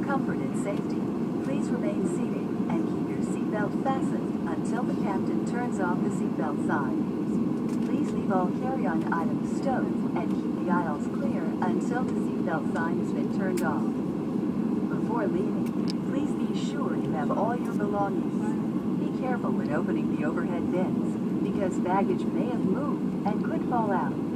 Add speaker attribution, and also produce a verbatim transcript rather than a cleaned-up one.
Speaker 1: comfort and safety, please remain seated and keep your seatbelt fastened until the captain turns off the seatbelt sign. Please leave all carry-on items stowed and keep the aisles clear until the seatbelt sign has been turned off. Before leaving, please be sure you have all your belongings. Be careful when opening the overhead bins, because baggage may have moved and could fall out.